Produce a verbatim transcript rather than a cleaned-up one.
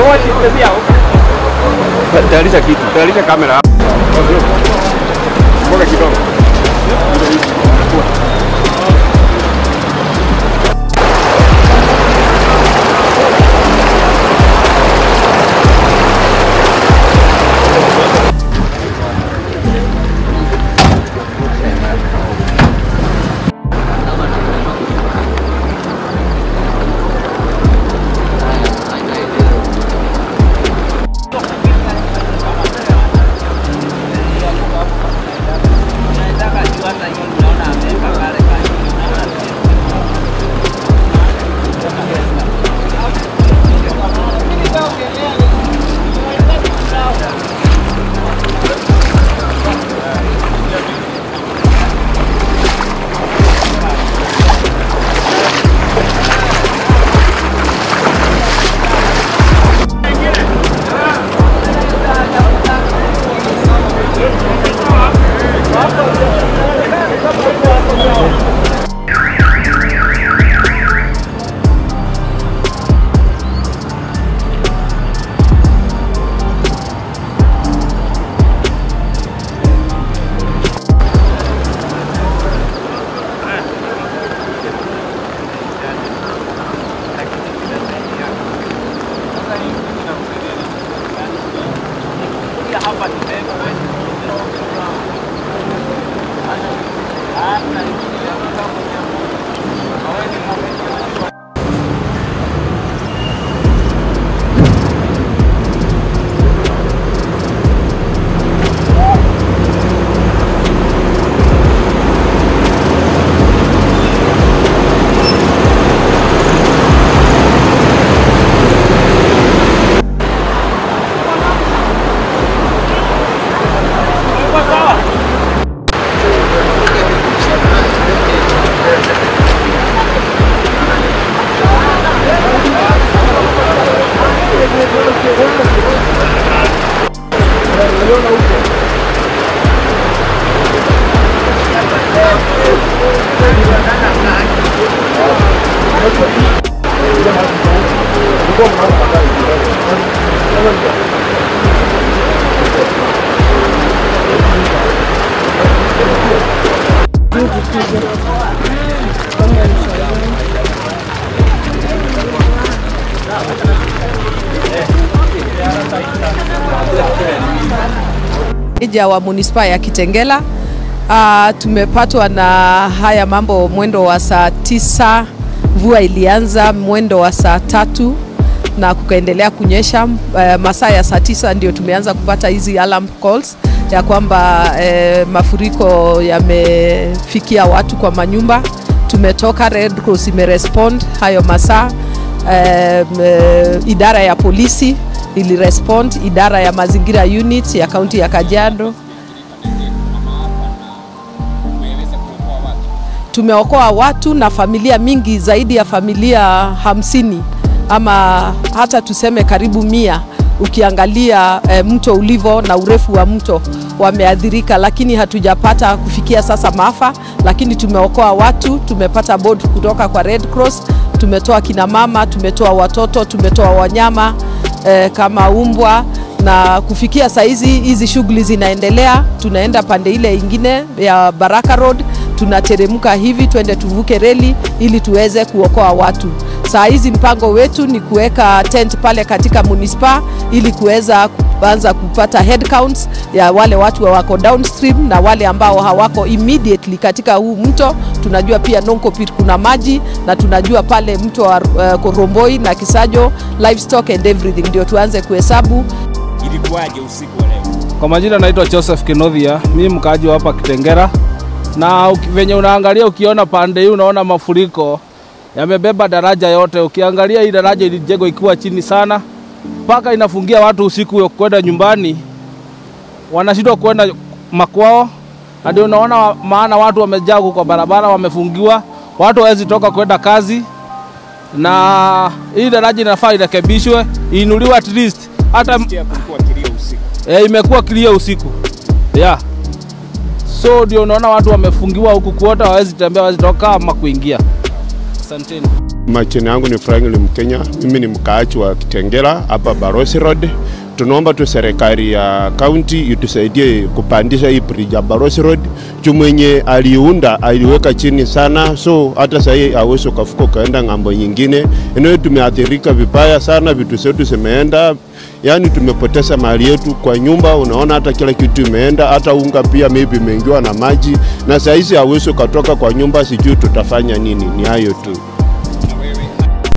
Tayarisha kitu, tayarisha kamera. Ngoja kidogo. Ija wa Municipaa ya Kitengela, uh, tumepatwa na haya mambo mwendo wa saa tisa. Mvua ilianza mwendo wa saa tatu na kukaendelea kunyesha. Uh, masaa ya saa tisa ndio tumeanza kupata hizi alarm calls ya kwamba uh, mafuriko yamefikia watu kwa manyumba. Tumetoka, Red Cross imerespond hayo masaa. Uh, uh, idara ya polisi ili respond, idara ya mazingira unit ya kaunti ya Kajiado. Tumeokoa watu na familia mingi, zaidi ya familia hamsini ama hata tuseme karibu mia. Ukiangalia e, mto ulivo na urefu wa mto wameadhirika, lakini hatujapata kufikia sasa maafa, lakini tumeokoa watu. Tumepata board kutoka kwa Red Cross, tumetoa kina mama, tumetoa watoto, tumetoa wanyama e, kama umbwa, na kufikia saizi hizi shughuli zinaendelea. Tunaenda pande ile ingine ya Baraka Road, tunateremka hivi twende tuvuke reli ili tuweze kuokoa watu. Saa hizi mpango wetu ni kuweka tent pale katika Municipaa ili kuweza kuanza kupata head counts ya wale watu wa wako downstream na wale ambao hawako immediately katika huu mto. Tunajua pia Nonkopit kuna maji, na tunajua pale mto wa uh, Koromboi na Kisajo, livestock and everything, ndio tuanze kuhesabu. Ilikuwaje usiku wa leo? Kwa majina naitwa Joseph Kinothia, mimi mkaaji hapa Kitengela. Na venye unaangalia, ukiona pande hii unaona mafuriko yamebeba daraja yote. Ukiangalia hii daraja ilijengwa ikiwa chini sana, mpaka inafungia watu usiku kwenda nyumbani, wanashindwa kwenda makwao. Ndio unaona maana watu wamejaa kwa barabara, wamefungiwa, watu hawezi toka kwenda kazi. Na hii daraja inafaa irekebishwe, inuliwe at least. Hata kulikuwa kilio usiku. Eh, imekuwa kilio usiku. Yeah. So ndio unaona watu wamefungiwa huku kuota, hawezi tembea, hawezi toka ama kuingia. Asanteni. Majina yangu ni Franklin Mkenya, mimi ni mkaaji wa Kitengela hapa Barosi Road. Tunaomba tu serikali ya county itusaidie kupandisha hii bridge ya Barosi Road. Mwenye aliunda aliweka chini sana, so hata sasa hii hawezi kufuka kaenda ngambo nyingine. Eneo tumeathirika vibaya sana, vitu zetu zimeenda, yani tumepoteza mali yetu kwa nyumba, unaona hata kila kitu imeenda, hata unga pia maybe imeingiwa na maji, na sasa hizi hawezi kutoka kwa nyumba, sijui tutafanya nini. Ni hayo tu.